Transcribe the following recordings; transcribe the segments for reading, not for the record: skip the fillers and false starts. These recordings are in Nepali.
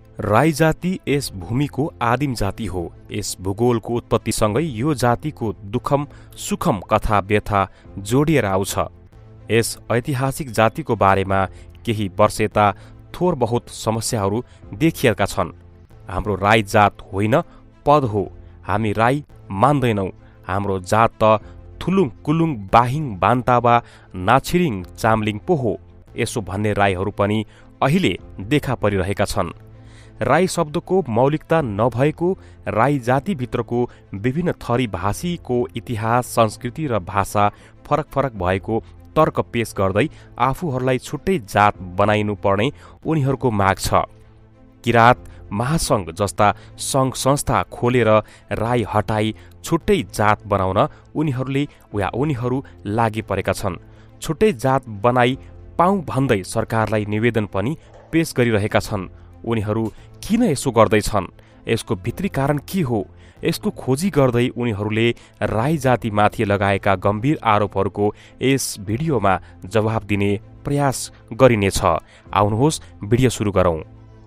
राई जाति यस भूमिको आदिम जाति हो। यस भूगोलको उत्पत्तिसँगै यो जातिको दुःखम सुखम कथा व्यथा जोडिएर आउँछ। यस ऐतिहासिक जातिको बारेमा केही वर्ष यता थोर बहुत समस्याहरू देखिएका छन्। हाम्रो राई जात होइन, पद हो। हामी राई मान्दैनौं। हाम्रो जात त थुलुङ कुलुङ बाहिङ बान्तावा नाछिरिङ चामलिङ पो हो, यसो भन्ने राईहरू पनि अहिले देखा परिरहेका छन्। राई शब्दको मौलिकता नभएको, राई जातिभित्रको विभिन्न थरी भाषीको इतिहास संस्कृति र भाषा फरक फरक भएको तर्क पेश गर्दै आफूहरूलाई छुट्टै जात बनाइनु पर्ने उनीहरूको माग छ। किराँत महासंघ जस्ता संघ संस्था खोलेर राई हटाई छुट्टै जात बनाउन उनीहरू लागि परेका छन्। छुट्टै जात बनाई पाऊँ भन्दै सरकारलाई निवेदन पनि पेश गरिरहेका छन्। उनीहरू किन यसो गर्दैछन्? यसको भित्री कारण के हो? यसको खोजी गर्दै उनीहरूले राई जातिमाथि लगाएका गम्भीर आरोपहरूको यस भिडियोमा जवाब दिने प्रयास गरिनेछ। आउनुहोस् भिडियो सुरु गरौं।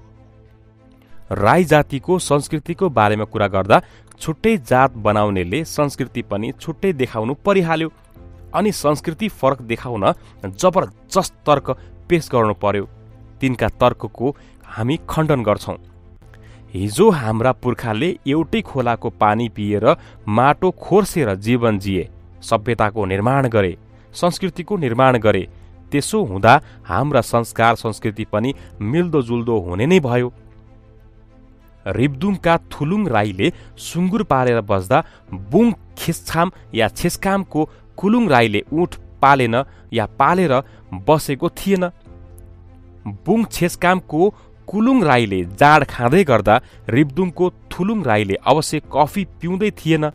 राई जातिको संस्कृतिको बारेमा कुरा गर्दा छुट्टै जात बनाउनेले संस्कृति पनि छुट्टै देखाउनु परिहाल्यो। अनि संस्कृति फरक देखाउन जबरजस्त तर्क पेश गर्नु पर्यो। तिनका तर्कको हामी खण्डन गर्छौं। हिजो हाम्रा पुर्खाले एउटै खोलाको पानी पिएर माटो खोर्सेर जीवन जिए, सभ्यताको निर्माण गरे, संस्कृतिको निर्माण गरे। त्यसो हुँदा हाम्रा संस्कार संस्कृति पनि मिल्दोजुल्दो हुने नै भयो। रिब्दुङका थुलुङ राईले सुँगुर पालेर बस्दा बुङ खिस्छाम या छेस्कामको कुलुङ राईले ऊँट पालेन या पालेर बसेको थिएन। बुङ छेस्कामको कुलुङ राईले जाड खाँदै गर्दा रिब्दुङको थुलुङ राईले अवश्य कफी पिउँदै थिएन।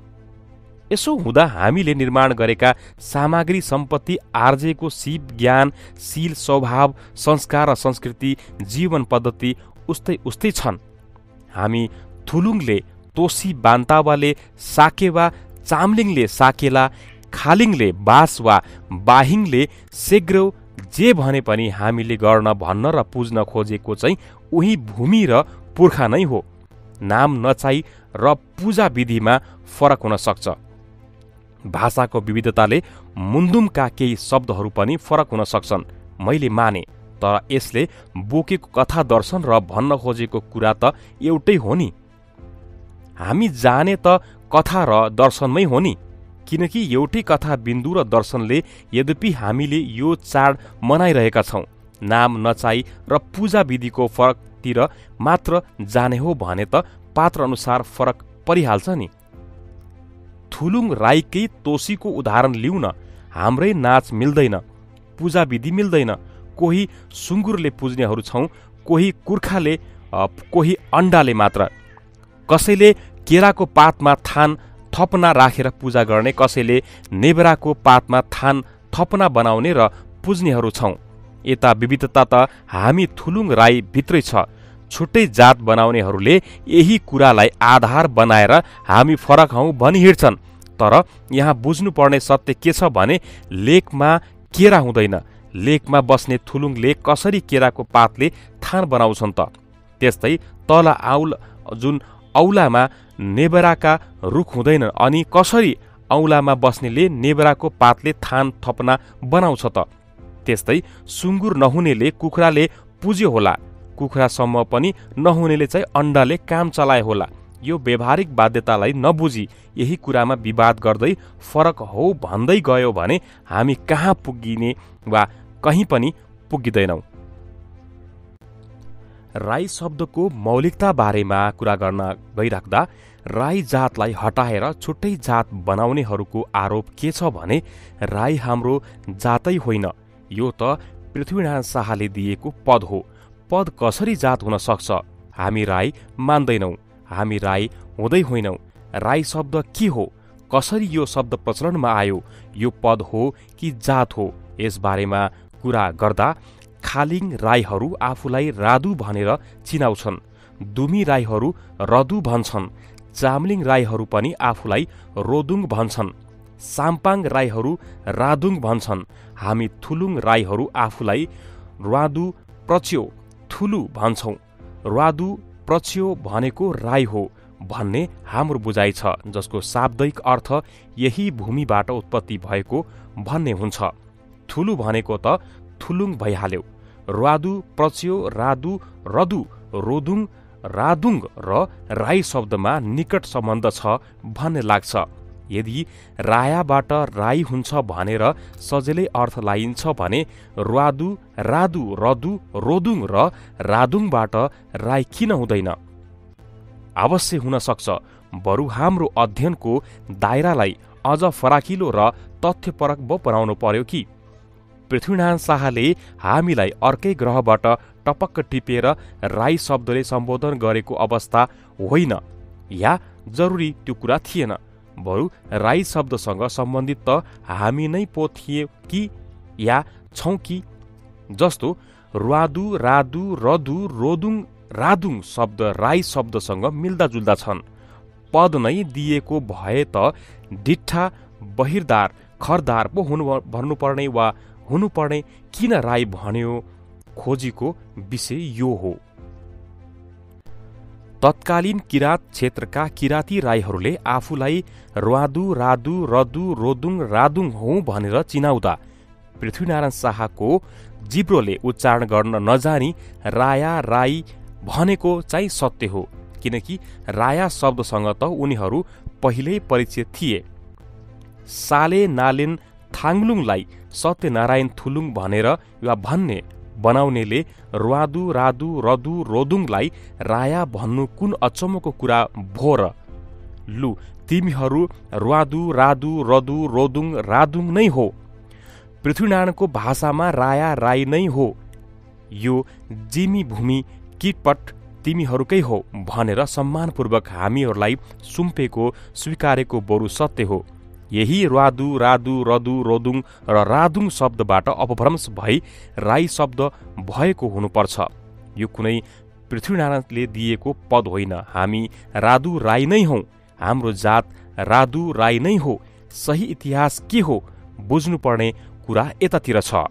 यसो हुँदा हामीले निर्माण गरेका सामग्री सम्पत्ति आर्जेको सिप ज्ञान शील स्वभाव संस्कार र संस्कृति जीवन पद्धति उस्तै छन्। हामी थुलुङले तोसी बान्तावाले साकेवा, चामलिङले साकेला, खालिङले बास वा बाहिङले सेग्रो, जे भने पनि हामीले गर्न भन्न र पुज्न खोजेको चाहिँ उही भूमि र पुर्खा नै हो। नाम नचाही र पूजा विधिमा फरक हुन सक्छ। भाषाको विविधताले मुन्दुमका केही शब्दहरू पनि फरक हुन सक्छन्, मैले माने। तर यसले बोकेको कथा दर्शन र भन्न खोजेको कुरा त एउटै हो नि। हामी जाने त कथा र दर्शनमै हो नि, किनकि एउटै कथा बिन्दु र दर्शनले यद्यपि हामीले यो चाड मनाइरहेका छौं। नाम नचाही र पूजा विधिको फरकतिर मात्र जाने हो भने त पात्र अनुसार फरक परिहाल्छ नि। थुलुङ राईकै तोसीको उदाहरण लिऊ न। हाम्रै नाच मिल्दैन, पूजा विधि मिल्दैन। कोही सुँगुरले पुज्नेहरू छौं, कोही कुर्खाले, कोही अण्डाले मात्र। कसैले केराको पातमा थान थपना राखेर पूजा गर्ने, कसैले नेबराको पातमा थान थपना बनाउने र पुज्नेहरू छौं। यता विविधता त हामी थुलुङ राई भित्रै छ। छुट्टै जात बनाउनेहरूले यही कुरालाई आधार बनाएर हामी फरक हौं भनी हिँड्छन्। तर यहाँ बुझ्नुपर्ने सत्य के छ भने लेकमा केरा हुँदैन। लेकमा बस्ने थुलुङले कसरी केराको पातले थान बनाउँछन् त? त्यस्तै तल जुन औलामा नेबराका रुख हुँदैन, अनि कसरी औलामा बस्नेले नेबराको पातले थान थपना बनाउँछ त? त्यस्तै सुँगुर नहुनेले कुखुराले पुज्यो होला, कुखुरासम्म पनि नहुनेले चाहिँ अण्डाले काम चलाए होला। यो व्यावहारिक बाध्यतालाई नबुझी यही कुरामा विवाद गर्दै फरक हो भन्दै गयो भने हामी कहाँ पुगिने वा कहीँ पनि पुगिँदैनौं। राई शब्दको मौलिकता बारेमा कुरा गर्न गइराख्दा राई जातलाई हटाएर छुट्टै जात बनाउनेहरूको आरोप के छ भने राई हाम्रो जातै होइन, यो त पृथ्वीनारायण शाहले दिएको पद हो। पद कसरी जात हुन सक्छ? हामी राई मान्दैनौं। हामी राई हुँदै होइनौं। राई शब्द के हो? कसरी यो शब्द प्रचलनमा आयो? यो पद हो कि जात हो? यस बारेमा कुरा गर्दा खालिङ राईहरू आफूलाई रादु भनेर चिनाउँछन्। दुमी राईहरू रदु भन्छन्। चामलिङ राईहरू पनि आफूलाई रोदुङ भन्छन्। साम्पाङ राईहरू रादुङ भन्छन्। हामी थुलुङ राईहरू आफूलाई रादु प्रच्यो थुलु भन्छौं। र्वादु प्रच्यो भनेको राई हो भन्ने हाम्रो बुझाइ छ, जसको शाब्दिक अर्थ यही भूमिबाट उत्पत्ति भएको भन्ने हुन्छ। थुलु भनेको त थुलुङ भइहाल्यो। र्वादु प्रच्यो रादु रदु रोदुङ रादुङ र राई शब्दमा निकट सम्बन्ध छ भन्ने लाग्छ। यदि रायाबाट राई हुन्छ भनेर सजिलै अर्थ लाइन्छ भने र्वादु रादु रदु रोदुङ र रादुङबाट राई किन हुँदैन? अवश्य हुन सक्छ। बरु हाम्रो अध्ययनको दायरालाई अझ फराकिलो र तथ्यपरक बनाउनु पर्यो कि पृथ्वीनारायण शाहले हामीलाई अर्कै ग्रहबाट टपक्क टिपेर राई शब्दले सम्बोधन गरेको अवस्था होइन, या जरुरी त्यो कुरा थिएन। बरु राई शब्दसँग सम्बन्धित त हामी नै पो थिए कि या छौं कि? जस्तो र्वादु रादु रदु रोदुङ रादुङ शब्द राई शब्दसँग मिल्दाजुल्दा छन्। पद नै दिएको भए त डिठ्ठा बहिरदार खरदार पो भन्नुपर्ने वा हुनुपर्ने किन राई भन्यो? खोजीको विषय यो हो। तत्कालीन किराँत क्षेत्रका किराँती राईहरूले आफूलाई र्वादु रादु रदु रोदुङ रादुङ हौ भनेर चिनाउँदा पृथ्वीनारायण शाहको जिब्रोले उच्चारण गर्न नजानी राया राई भनेको चाहिँ सत्य हो, किनकि राया शब्दसँग त उनीहरू पहिल्यै परिचित थिए। साले नालेन थाङलुङलाई सत्यनारायण थुलुङ भनेर वा भन्ने बनाउनेले र्वादु रादु रदु रोदुङलाई राया भन्नु कुन अचम्मको कुरा भो र? लु, तिमीहरू र्वादु रादु रदु रोदुङ रादुङ नै हो। पृथ्वीनारायणको भाषामा राया राई नै हो। यो जिमी भूमि किटपट तिमीहरूकै हो भनेर सम्मानपूर्वक हामीहरूलाई सुम्पेको स्वीकारेको बरु सत्य हो। यही र्वादु रादु रदु रोदुङ र रादुङ शब्दबाट अपभ्रंश भई राई शब्द भएको हुनुपर्छ। यो कुनै पृथ्वीनारायणले दिएको पद होइन। हामी रादु राई नै हौं। हाम्रो जात रादु राई नै हो। सही इतिहास के हो बुझ्नुपर्ने कुरा यतातिर छ।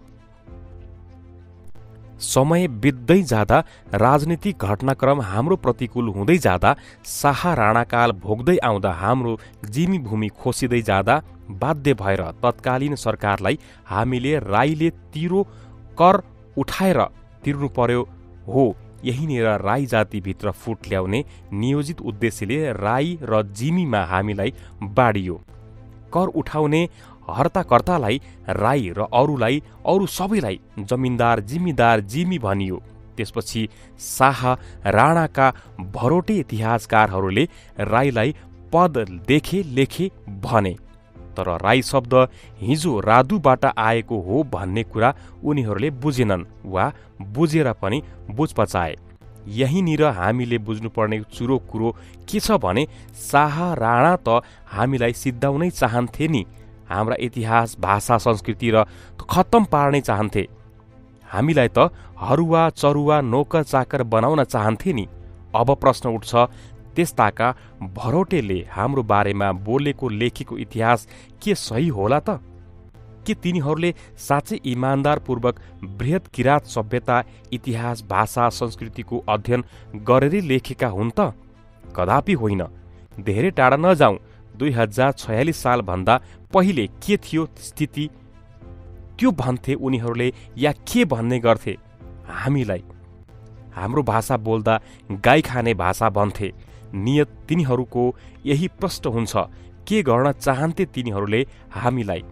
समय बित्दै जाँदा राजनीतिक घटनाक्रम हाम्रो प्रतिकूल हुँदै जाँदा शाह राणाकाल भोग्दै आउँदा हाम्रो जिमी भूमि खोसिँदै जाँदा बाध्य भएर तत्कालीन सरकारलाई हामीले राईले तिरो कर उठाएर तिर्नु पर्यो हो। यहीँनिर राई जातिभित्र फुट ल्याउने नियोजित उद्देश्यले राई र जिमीमा हामीलाई बाडियो। कर उठाउने हर्ताकर्तालाई राई र अरूलाई अरू सबैलाई जमिनदार जिम्मेदार जिमी भनियो। त्यसपछि शाह राणाका भरोटे इतिहासकारहरूले राईलाई पद देखे लेखे भने, तर राई शब्द हिजो रादुबाट आएको हो भन्ने कुरा उनीहरूले बुझेनन् वा बुझेर पनि बुझपचाए। यहीँनिर हामीले बुझ्नुपर्ने चुरो कुरो के छ भने शाह राणा त हामीलाई सिद्धाउनै चाहन्थे नि। हाम्रा इतिहास भाषा संस्कृति र खत्तम पार्नै चाहन्थे। हामीलाई त हरुवा चरुवा नोकर चाकर बनाउन चाहन्थे नि। अब प्रश्न उठ्छ, त्यस्ताका भरोटेले हाम्रो बारेमा बोलेको लेखेको इतिहास के सही होला त? के तिनीहरूले साँच्चै इमान्दारपूर्वक बृहत किराँत सभ्यता इतिहास भाषा संस्कृतिको अध्ययन गरेरै लेखेका हुन् त? कदापि होइन। धेरै टाढा नजाउँ। 2046 सालभन्दा पहिले के थियो स्थिति त्यो भन्थे उनीहरूले या के भन्ने गर्थे हामीलाई? हाम्रो भाषा बोल्दा गाई खाने भाषा भन्थे। नियत तिनीहरूको यही प्रष्ट हुन्छ। के गर्न चाहन्थे तिनीहरूले हामीलाई?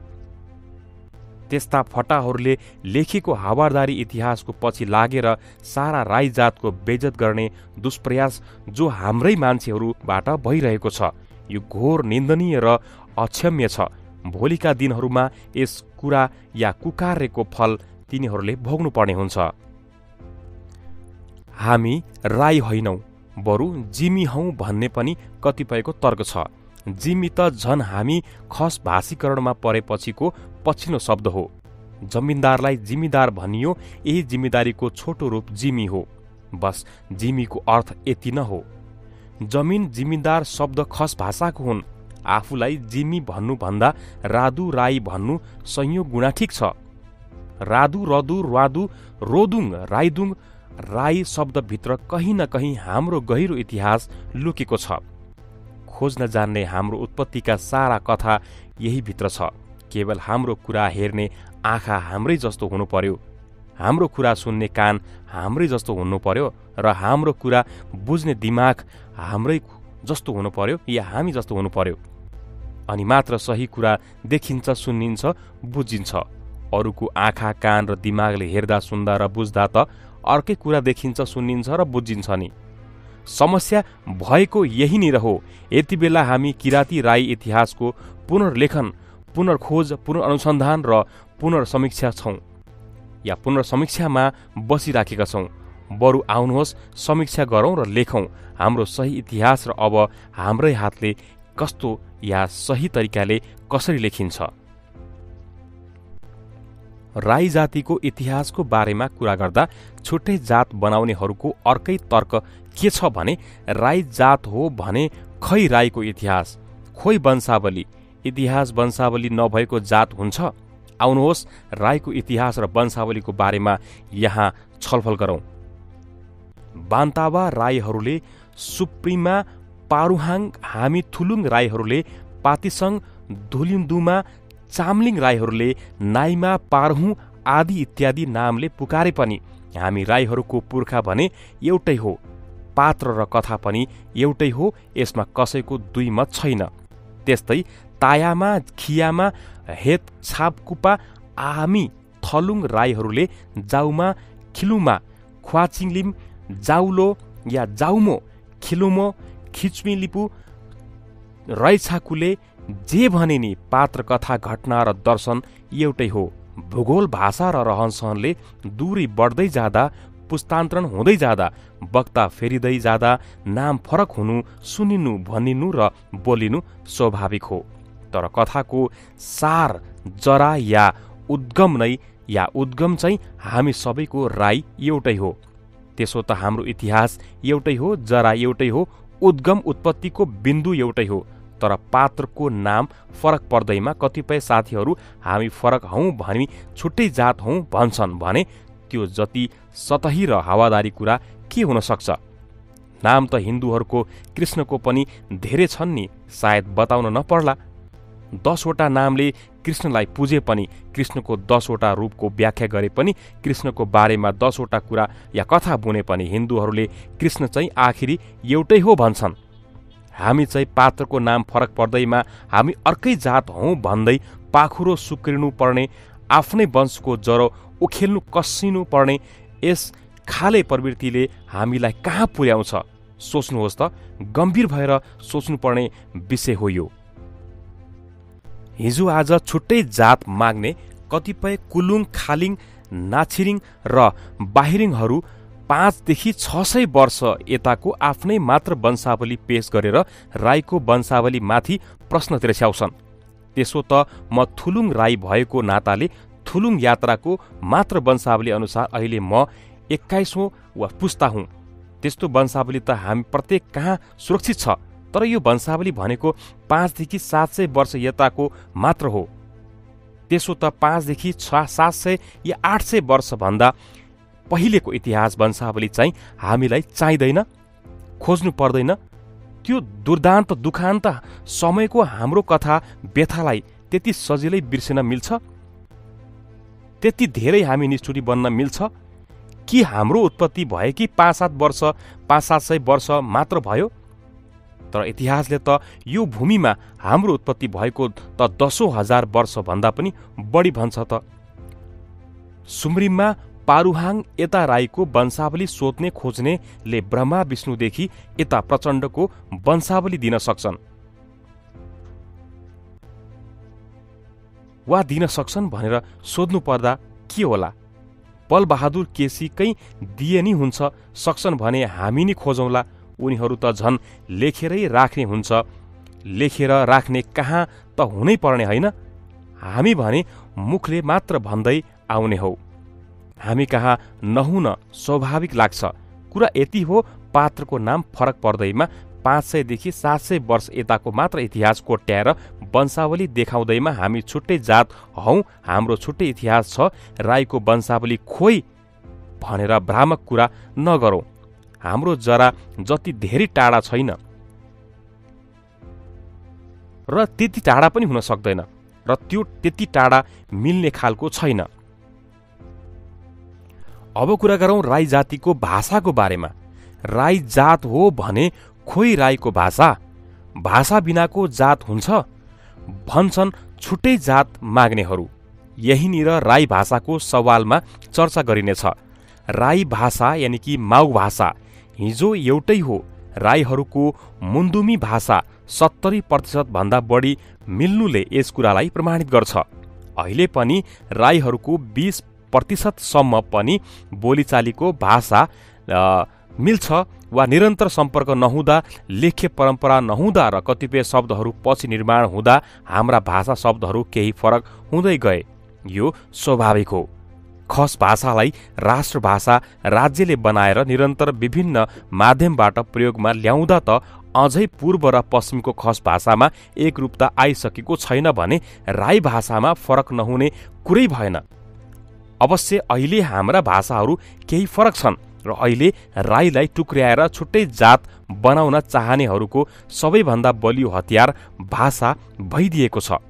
त्यस्ता फटाहरूले लेखेको हवारदारी इतिहासको पछि लागेर सारा राई जातको बेइज्जत गर्ने दुष्प्रयास जो हाम्रै मान्छेहरूबाट भइरहेको छ, यो घोर निन्दनीय र अक्षम्य छ। भोलिका दिनहरूमा यस कुरा या कुकार्यको फल तिनीहरूले भोग्नुपर्ने हुन्छ। हामी राई होइनौं, बरु जिमी हौं भन्ने पनि कतिपयको तर्क छ। जिमी त झन हामी खस भाषीकरणमा परेपछिको पछिल्लो शब्द हो। जमिनदारलाई जिम्मेदार भनियो, यही जिम्मेदारीको छोटो रूप जिमी हो। बस जिमीको अर्थ यति न हो। जमिन जिम्मेदार शब्द खस भाषाको हुन्। आफूलाई जिमी भन्नुभन्दा रादु राई भन्नु संयोग गुणा ठिक छ। रादु रदु र्वादु रोदुङ राईदुङ राई शब्दभित्र कहीँ न कहीँ हाम्रो गहिरो इतिहास लुकेको छ। खोज्न जान्ने हाम्रो उत्पत्तिका सारा कथा यही भित्र छ। केवल हाम्रो कुरा हेर्ने आँखा हाम्रै जस्तो हुनु पर्यो, हाम्रो कुरा सुन्ने कान हाम्रै जस्तो हुनु पर्यो र हाम्रो कुरा बुझ्ने दिमाग हाम्रै जस्तो हुनु पर्यो या हामी जस्तो हुनु पर्यो। अनि मात्र सही कुरा देखिन्छ, सुनिन्छ, बुझिन्छ। अरूको आँखा कान र दिमागले हेर्दा सुन्दा र बुझ्दा त अर्कै कुरा देखिन्छ, सुनिन्छ र बुझिन्छ नि। समस्या भएको यहीँनिर हो। यति बेला हामी किराँती राई इतिहासको पुनर्लेखन, पुनर्खोज, पुनर्अनुसन्धान र पुनर्समीक्षा छौँ या पुनर्समीक्षामा बसिराखेका छौँ। बरु आउनुहोस् समीक्षा गरौँ र लेखौँ हाम्रो सही इतिहास र अब हाम्रै हातले कस्तो या सही तरिकाले कसरी लेखिन्छ। राई जातिको इतिहासको बारेमा कुरा गर्दा छुट्टै जात बनाउनेहरूको अर्कै तर्क के छ भने राई जात हो भने खै राईको इतिहास, खोइ वंशावली। इतिहास वंशावली नभएको जात हुन्छ? आउनुहोस् राईको इतिहास र वंशावलीको बारेमा यहाँ छलफल गरौँ। बान्तावा राईहरूले सुप्रिममा, पारुहाङ, हामी थुलुङ राईहरूले पातिसङ, धुलिन्दुमा, चामलिङ राईहरूले नाइमा, पारहुँ आदि इत्यादि नामले पुकारे पनि हामी राईहरूको पुर्खा भने एउटै हो। पात्र र कथा पनि एउटै हो, यसमा कसैको दुई मत छैन। त्यस्तै तायामा, खियामा, हेत, छापकुपा, हामी थलुङ राईहरूले जाउमा, खिलुमा, ख्वाचिङलिम, जाउलो या जाउमो, खिलुमो, खिच्मिलिपु, रैछाकुले जे भने नि पात्र, कथा, घटना र दर्शन एउटै हो। भूगोल, भाषा र रहनसहनले दूरी बढ्दै जाँदा, पुस्तान्तरण हुँदै जाँदा, वक्ता फेरिँदै जाँदा नाम फरक हुनु, सुनिनु, भनिनु र बोलिनु स्वाभाविक हो। तर कथाको सार, जरा या उद्गम चाहिँ हामी सबैको राई एउटै हो। त्यसो त हाम्रो इतिहास एउटै हो, जरा एउटै हो, उद्गम उत्पत्तिको बिन्दु एउटै हो। तर पात्रको नाम फरक पर्दैमा कतिपय साथीहरू हामी फरक हौँ भनी छुट्टै जात हौँ भन्छन् भने त्यो जति सतही र हावादारी कुरा के हुन सक्छ? नाम त हिन्दूहरूको कृष्णको पनि धेरै छन् नि, सायद बताउन नपर्ला। 10 वटा नामले कृष्णलाई पुजे पनि, कृष्णको 10 वटा रूपको व्याख्या गरे पनि, कृष्णको बारेमा 10 वटा कुरा या कथा बुने पनि हिन्दूहरूले कृष्ण चाहिँ आखिरी एउटै हो भन्छन्। हामी चाहिँ पात्रको नाम फरक पर्दैमा हामी अर्कै जात हौँ भन्दै पाखुरो सुक्रिनु पर्ने, आफ्नै वंशको जरो उखेल्नु कसिनु पर्ने यस खाले प्रवृत्तिले हामीलाई कहाँ पुर्याउँछ? सोच्नुहोस् त, गम्भीर भएर सोच्नुपर्ने विषय हो यो। हिजो आज छुट्टै जात माग्ने कतिपय कुलुङ, खालिङ, नाछिरिङ र बाहिरिङहरू 5 देखि 600 वर्ष यताको आफ्नै मात्र वंशावली पेश गरेर राईको वंशावलीमाथि प्रश्न तिर्स्याउँछन्। त्यसो त म थुलुङ राई भएको नाताले थुलुङ यात्राको मात्र वंशावली अनुसार अहिले म 21औं वा पुस्ता हुँ। त्यस्तो वंशावली त हामी प्रत्येक कहाँ सुरक्षित छ। तर यो वंशावली भनेको 5 देखि 700 वर्ष यताको मात्र हो। त्यसो त 5 देखि 700 या 800 वर्ष भन्दा पहिलेको इतिहास वंशावली चाहिँ हामीलाई चाहिँदैन, खोज्नु पर्दैन। त्यो दुर्दान्त, दुखान्त समयको हाम्रो कथा व्यथालाई त्यति सजिलै बिर्सिन मिल्छ? त्यति धेरै हामी निष्ठुरी बन्न मिल्छ कि? हाम्रो उत्पत्ति भए कि 5-700 वर्ष मात्र भयो? तर इतिहासले त यो भूमिमा हाम्रो उत्पत्ति भएको त 10,000 वर्ष भन्दा पनि बढी भन्छ त। सुम्रिममा पारुहाङ यता राईको वंशावली सोध्ने खोज्नेले ब्रह्मा विष्णुदेखि यता प्रचण्डको वंशावली दिन सक्छन् वा दिन सक्छन् भनेर सोध्नु पर्दा के होला? बलबहादुर केसीकै दिए नि हुन्छ, सक्छन् भने हामी नि खोजौँला। उनीहरू त झन् लेखेरै राख्ने हुन्छ। लेखेर राख्ने कहाँ त हुनै पर्ने होइन? हामी भने मुखले मात्र भन्दै आउने हौ। हामी कहाँ नहुन स्वाभाविक लाग्छ। कुरा यति हो, पात्रको नाम फरक पर्दैमा 500 देखि 700 वर्ष यताको मात्र इतिहास कोट्याएर वंशावली देखाउँदैमा हामी छुट्टै जात हौँ, हाम्रो छुट्टै इतिहास छ। राईको वंशावली खोइ भनेर भ्रामक कुरा नगरौँ। हाम्रो जरा जति धेरै टाढा छैन र त्यति टाढा पनि हुन सक्दैन र त्यो त्यति टाढा मिल्ने खालको छैन। अब कुरा गरौँ राई जातिको भाषाको बारेमा। राई जात हो भने खोइ राईको भाषा, भाषा बिनाको जात हुन्छ भन्छन् छुट्टै जात माग्नेहरू। यहीँनिर राई भाषाको सवालमा चर्चा गरिनेछ। राई भाषा यानि कि माउ भाषा हिजो एउटै हो। राईहरूको मुन्दुमी भाषा 70% भन्दा बढी मिल्नुले यस कुरालाई प्रमाणित गर्छ। अहिले पनि राईहरूको 20% सम्म पनि बोलीचालीको भाषा मिल्छ वा निरन्तर सम्पर्क नहुँदा, लेख्य परम्परा नहुँदा र कतिपय शब्दहरू पछि निर्माण हुँदा हाम्रा भाषा शब्दहरू केही फरक हुँदै गए। यो स्वाभाविक हो। खस भाषालाई राष्ट्रभाषा राज्यले बनाएर निरन्तर विभिन्न माध्यमबाट प्रयोगमा ल्याउँदा त अझै पूर्व र पश्चिमको खस भाषामा एकरूपता आइसकेको छैन भने राई भाषामा फरक नहुने कुरै भएन। अवश्य अहिले हाम्रा भाषाहरू केही फरक छन् र अहिले राईलाई टुक्र्याएर छुट्टै जात बनाउन चाहनेहरूको सबैभन्दा बलियो हतियार भाषा भइदिएको छ।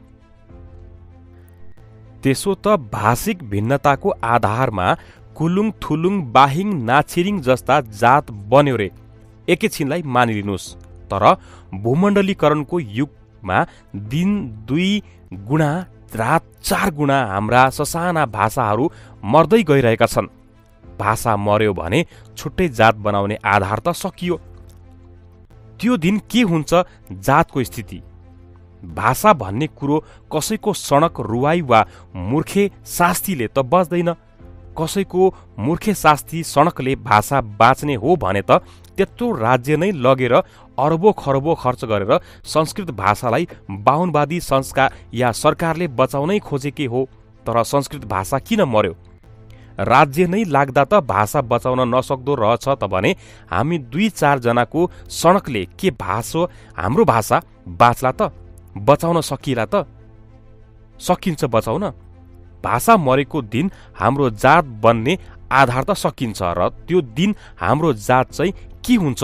त्यसो त भाषिक भिन्नताको आधारमा कुलुङ, थुलुङ, बाहिङ, नाछिरिङ जस्ता जात बन्यो रे, एकैछिनलाई मानिलिनुहोस्। तर भूमण्डलीकरणको युगमा दिन 2 गुणा, रात 4 गुणा हाम्रा ससाना भाषाहरू मर्दै गइरहेका छन्। भाषा मर्यो भने छुट्टै जात बनाउने आधार त सकियो। त्यो दिन के हुन्छ जातको स्थिति? भाषा भन्ने कुरो कसैको सडक रुवाई वा मूर्खे शास्तीले त बच्दैन। कसैको मूर्खे शास्ती सडकले भाषा बाँच्ने हो भने त त्यत्रो राज्य नै लगेर अरबों खरबों खर्च गरेर संस्कृत भाषालाई बाहुनवादी संस्कार या सरकारले बचाउनै खोजेकै हो। तर संस्कृत भाषा किन मर्यो? राज्य नै लाग्दा त भाषा बचाउन नसक्दो रहेछ त भने हामी 2-4 जनाको सडकले के हाम्रो भाषा बाँच्ला त? बचाउन सकिला त? सकिन्छ बचाउन? भाषा मरेको दिन हाम्रो जात बन्ने आधार त सकिन्छ र त्यो दिन हाम्रो जात चाहिँ के हुन्छ?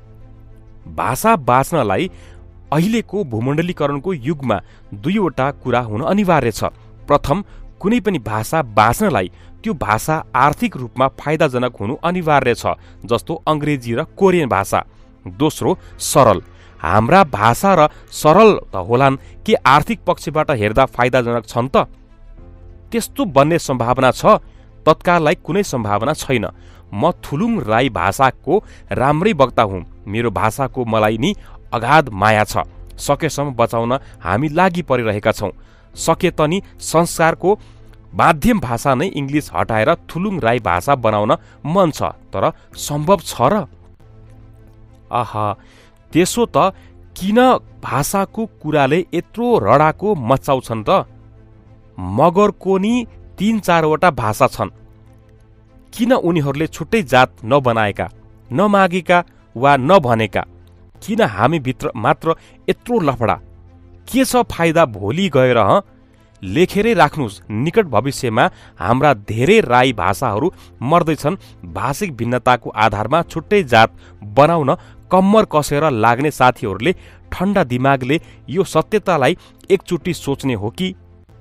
भाषा बाँच्नलाई अहिलेको भूमण्डलीकरणको युगमा 2वटा कुरा हुन अनिवार्य छ। प्रथम, कुनै पनि भाषा बाँच्नलाई त्यो भाषा आर्थिक रूपमा फाइदाजनक हुनु अनिवार्य छ, जस्तो अंग्रेजी र कोरियन भाषा। दोस्रो, सरल। हाम्रा भाषा र सरल त होलान्, के आर्थिक पक्षबाट हेर्दा फाइदाजनक छन् त? त्यस्तो बन्ने सम्भावना छ? तत्काललाई कुनै सम्भावना छैन। म थुलुङ राई भाषाको राम्रै वक्ता हुँ। मेरो भाषाको मलाई नि अगाध माया छ। सकेसम्म बचाउन हामी लागि परिरहेका छौँ। सके त नि संस्कारको माध्यम भाषा नै इङ्ग्लिस हटाएर थुलुङ राई भाषा बनाउन मन छ, तर सम्भव छ र? आहा, त्यसो त किन भाषाको कुराले यत्रो रडाको मचाउँछन् त? मगरको नि 3-4 वटा भाषा छन्। किन उनीहरूले छुट्टै जात नबनाएका, नमागेका वा नभनेका? किन हामी भित्र मात्र यत्रो लफडा? के छ फाइदा भोलि गएर? लेखेरै राख्नुहोस्, निकट भविष्यमा हाम्रा धेरै राई भाषाहरू मर्दैछन्। भाषिक भिन्नताको आधारमा छुट्टै जात बनाउन कम्मर कसेर लाग्ने साथीहरूले ठण्डा दिमागले यो सत्यतालाई एकचोटि सोच्ने हो कि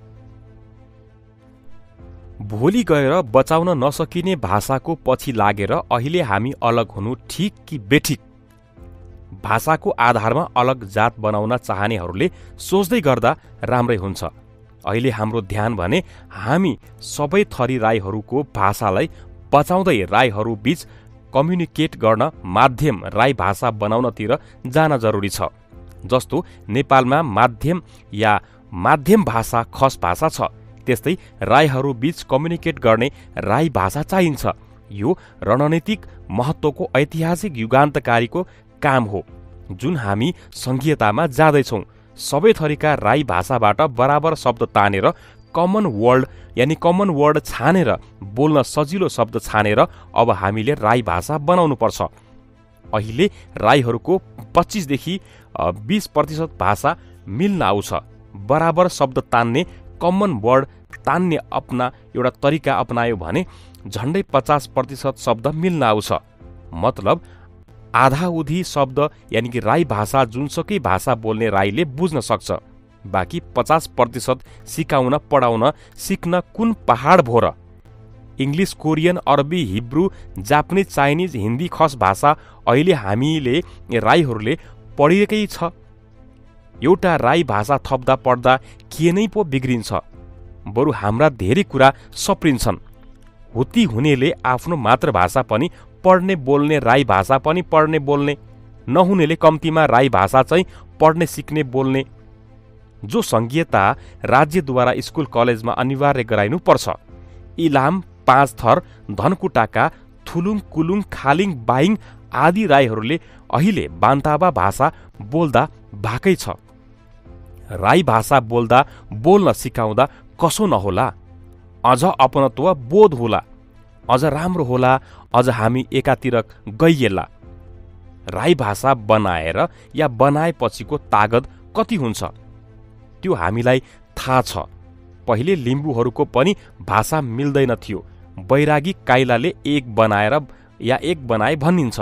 भोलि गएर बचाउन नसकिने भाषाको पछि लागेर अहिले हामी अलग हुनु ठिक कि बेठिक? भाषाको आधारमा अलग जात बनाउन चाहनेहरूले सोच्दै गर्दा राम्रै हुन्छ। अहिले हाम्रो ध्यान भने हामी सबै थरी राईहरूको भाषालाई बचाउँदै राईहरू बीच कम्युनिकेट गर्न माध्यम राई भाषा बनाउनतिर जान जरुरी छ। जस्तो नेपालमा माध्यम या माध्यम भाषा खस भाषा छ, त्यस्तै राईहरू बीच कम्युनिकेट गर्ने राई भाषा चाहिन्छ। यो रणनीतिक महत्त्वको ऐतिहासिक युगान्तकारीको काम हो, जुन हामी संघीयतामा जाँदैछौँ। सबै थरीका राई भाषाबाट बराबर शब्द तानेर कमन वर्ड छानेर बोल्न सजिलो शब्द छानेर अब हामीले राई भाषा बनाउनु पर्छ। अहिले राईहरूको 25 देखि 20% भाषा मिल्न आउँछ। बराबर शब्द तान्ने कमन वर्ड तान्ने एउटा तरिका अपनायो भने झन्डै 50% शब्द मिल्न आउँछ। मतलब आधाउधी शब्द यानि कि राई भाषा जुनसुकै भाषा बोल्ने राईले बुझ्न सक्छ। बाँकी 50% सिकाउन पढाउन सिक्न कुन पहाड भो र? इङ्ग्लिस, कोरियन, अरबी, Hebrew, Japanese, Chinese, Hindi, Khas भाषा अहिले हामीले राईहरूले पढिएकै छ। एउटा राई भाषा थप्दा पढ्दा के नै पो बिग्रिन्छ? बरु हाम्रा धेरै कुरा सप्रिन्छन्। हुती हुनेले आफ्नो मातृभाषा पनि पढ्ने बोल्ने, राई भाषा पनि पढ्ने बोल्ने, नहुनेले कम्तीमा राई भाषा चाहिँ पढ्ने सिक्ने बोल्ने। जो संघीयता राज्यद्वारा स्कुल कलेजमा अनिवार्य गराइनु पर्छ। इलाम, पाँचथर, धनकुटाका, थुलुङ, कुलुङ, खालिङ, बाइङ आदि राईहरूले अहिले बान्तावा भाषा बोल्दा भाकै छ। राई भाषा बोल्दा बोल्न सिकाउँदा कसो नहोला? अझ अपनत्व बोध होला, अझ राम्रो होला, अझ हामी एकातिर गइएला। राई भाषा बनाएर या बनाएपछिको तागत कति हुन्छ त्यो हामीलाई थाहा छ। पहिले लिम्बूहरूको पनि भाषा मिल्दैन थियो। बैरागी काइलाले एक बनाएर या एक बनाए भनिन्छ।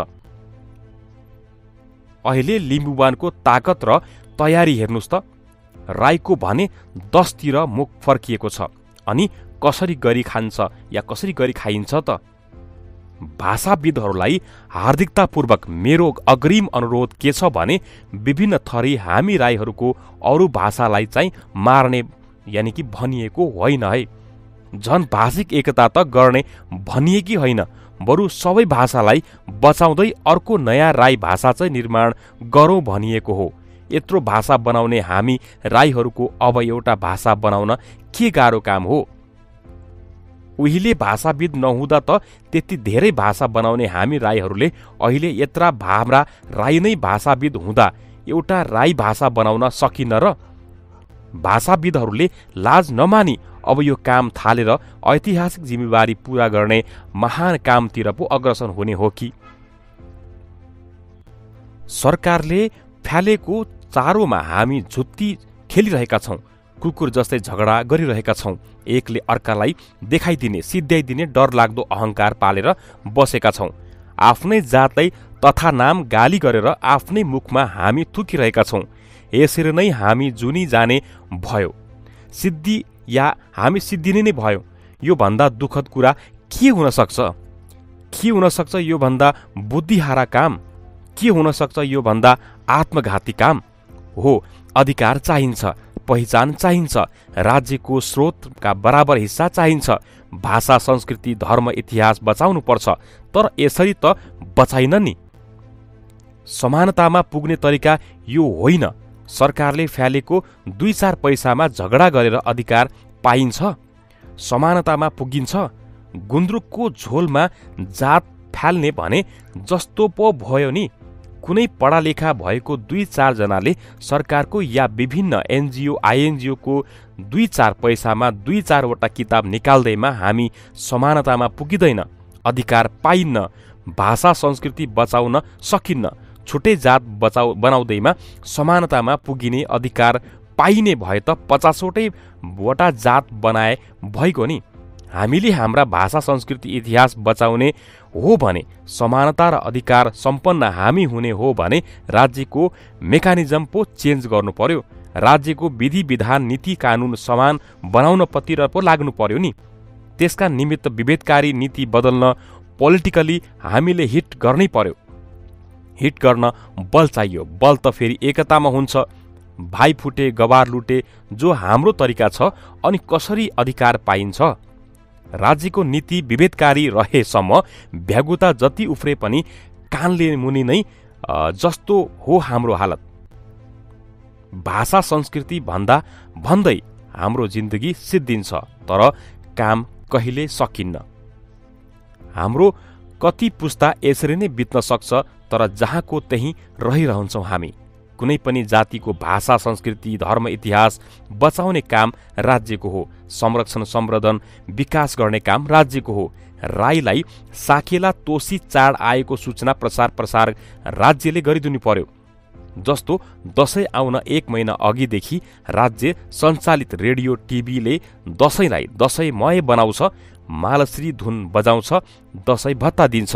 अहिले लिम्बुवानको ताकत र तयारी हेर्नुस् त। राईको भने 10 तिर मुख फर्किएको छ। अनि कसरी गरी खान्छ या कसरी गरी खाइन्छ त? भाषाविदहरूलाई हार्दिकतापूर्वक मेरो अग्रिम अनुरोध के छ भने विभिन्न थरी हामी राईहरूको अरू भाषालाई चाहिँ मार्ने यानि कि भनिएको होइन है। झन भाषिक एकता त गर्ने भनिएकी होइन, बरु सबै भाषालाई बचाउँदै अर्को नयाँ राई भाषा चाहिँ निर्माण गरौँ भनिएको हो। यत्रो भाषा बनाउने हामी राईहरूको अब एउटा भाषा बनाउन के गाह्रो काम हो? उहिले भाषाविद नहुँदा त त्यति धेरै भाषा बनाउने हामी राईहरूले अहिले यत्रा हाम्रा राई नै भाषाविद हुँदा एउटा राई भाषा बनाउन सकिन र? भाषाविदहरूले लाज नमानी अब यो काम थालेर ऐतिहासिक जिम्मेवारी पूरा गर्ने महान कामतिर पो अग्रसर हुने हो कि? सरकारले फ्यालेको चारोमा हामी झुत्ती खेलिरहेका छौं। कुकुर जस्तै झगडा गरिरहेका छौं। एकले अर्कालाई देखाइदिने, सिध्याइदिने डर लाग्दो अहंकार पालेर बसेका छौं। आफ्नै जातलाई तथा नाम गाली गरेर आफ्नै मुखमा हामी थुकिरहेका छौं। यसरी नै हामी जुनी जाने भयो, सिद्धि या हामी सिद्धिने नै भयो। यो भन्दा दुःखद कुरा के हुन सक्छ? के हुन सक्छ यो भन्दा बुद्धिहारा काम? के हुन सक्छ यो भन्दा आत्मघाती काम? हो, अधिकार चाहिन्छ, पहिचान चाहिन्छ, राज्यको स्रोतका बराबर हिस्सा चाहिन्छ। भाषा, संस्कृति, धर्म, इतिहास बचाउनु पर्छ। तर यसरी त बचाइन नि। समानतामा पुग्ने तरिका यो होइन। सरकारले फ्यालेको 2-4 पैसामा झगडा गरेर अधिकार पाइन्छ? समानतामा पुगिन्छ? गुन्द्रुकको झोलमा जात फ्याल्ने भने जस्तो पो भयो नि। कुनै पढालेखा भएको 2-4 जनाले सरकारको या विभिन्न एनजिओ आइएनजिओको 2-4 पैसामा 2-4 वटा किताब निकाल्दैमा हामी समानतामा पुगिँदैन, अधिकार पाइन्न, भाषा संस्कृति बचाउन सकिन्न। छुट्टै जात बनाउँदैमा समानतामा पुगिने, अधिकार पाइने भए त 50 वटा जात बनाए भइगयो नि। हामीले हाम्रा भाषा संस्कृति इतिहास बचाउने हो भने, समानता र अधिकार सम्पन्न हामी हुने हो भने राज्यको मेकानिजम पो चेन्ज गर्नु पर्यो। राज्यको विधि विधान, नीति कानून समान बनाउन पतिर पो लाग्नु पर्यो नि। त्यसका निमित्त विभेदकारी नीति बदल्न पोलिटिकली हामीले हिट गर्नै पर्यो। हिट गर्न बल चाहियो। बल त फेरि एकतामा हुन्छ। भाइ फुटे गवार लुटे जो हाम्रो तरिका छ। अनि कसरी अधिकार पाइन्छ? राज्यको नीति विभेदकारी रहेसम्म भ्यागुता जति उफ्रे पनि कानले मुनि नै जस्तो हो हाम्रो हालत। भाषा संस्कृति भन्दा भन्दै हाम्रो जिन्दगी सिद्धिन्छ, तर काम कहिले सकिन्न। हाम्रो कति पुस्ता यसरी नै बित्न सक्छ, तर जहाँको त्यही रहिरहन्छौं हामी। कुनै पनि जातिको भाषा, संस्कृति, धर्म, इतिहास बचाउने काम राज्यको हो। संरक्षण, सम्वर्धन, विकास गर्ने काम राज्यको हो। राईलाई साकेला तोसी चाड आएको सूचना प्रसार राज्यले गरिदिनु पर्यो। जस्तो दशैं आउन 1 महिना अघिदेखि राज्य सञ्चालित रेडियो टिभीले दशैंलाई दशैंमय बनाउँछ, मालश्री धुन बजाउँछ, दशैं भत्ता दिन्छ।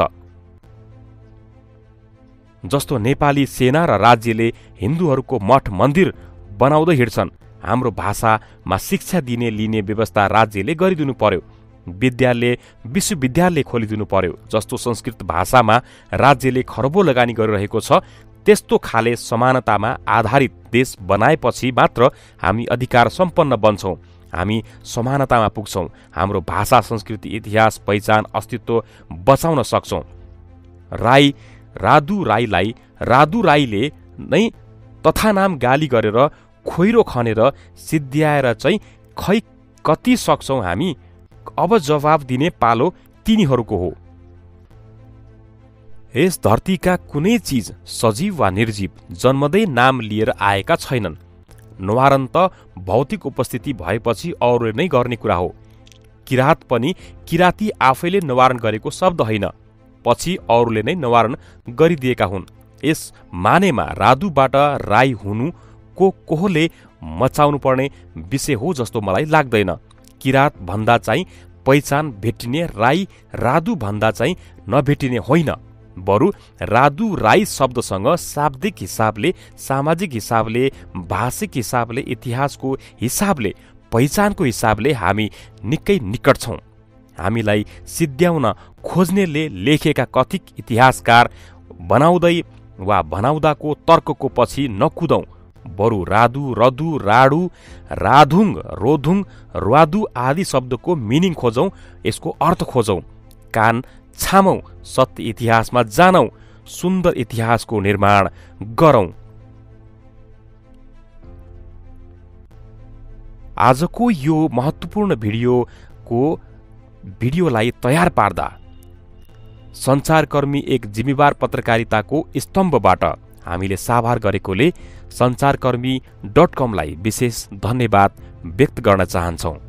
जस्तो नेपाली सेना र राज्यले हिन्दूहरूको मठ मन्दिर बनाउँदै हिँड्छन्, हाम्रो भाषामा शिक्षा दिने लिने व्यवस्था राज्यले गरिदिनु पर्यो। विद्यालय विश्वविद्यालय खोलिदिनु पर्यो। जस्तो संस्कृत भाषामा राज्यले खरबौँ लगानी गरिरहेको छ, त्यस्तो खाले समानतामा आधारित देश बनाएपछि मात्र हामी अधिकार सम्पन्न बन्छौँ, हामी समानतामा पुग्छौँ, हाम्रो भाषा संस्कृति इतिहास पहिचान अस्तित्व बचाउन सक्छौँ। राधु राईले नै तथानाम गाली गरेर खोइरो खनेर सिद्ध्याएर चाहिँ खै कति सक्छौँ हामी, अब जवाब दिने पालो तिनीहरूको हो। यस धरतीका कुनै चीज सजीव वा निर्जीव जन्मदै नाम लिएर आएका छैनन्। निवारण त भौतिक उपस्थिति भएपछि अरूले नै गर्ने कुरा हो। किरात पनि किराती आफैले निवारण गरेको शब्द होइन, पछि अरूले नै निवारण गरिदिएका हुन्। यस मानेमा राधुबाट राई हुनु कोले मचाउनु पर्ने विषय हो जस्तो मलाई लाग्दैन। किरात भन्दा चाहिँ पहिचान भेटिने, राई राधु भन्दा चाहिँ नभेटिने होइन, बरु राधु राई शब्दसँग शाब्दिक हिसाबले, सामाजिक हिसाबले, भाषिक हिसाबले, इतिहासको हिसाबले, पहिचानको हिसाबले हामी निकै निकट छौँ। हामीलाई सिद्ध्याउन खोज्नेले लेखेका कथित इतिहासकार बनाउँदै वा बनाउँदाको तर्कको पछि नकुदौँ, बरु राधु रधु राडु राधुङ रोधुङ र्वादु आदि शब्दको मिनिङ खोजौँ, यसको अर्थ खोजौँ, कान छामौँ, सत्य इतिहासमा जानौँ, सुन्दर इतिहासको निर्माण गरौँ। आजको यो महत्त्वपूर्ण भिडियोलाई तयार पार्दा सञ्चारकर्मी एक जिम्मेवार पत्रकारिताको स्तम्भबाट हामीले साभार गरेकोले सञ्चारकर्मी.com लाई विशेष धन्यवाद व्यक्त गर्न चाहन्छौँ।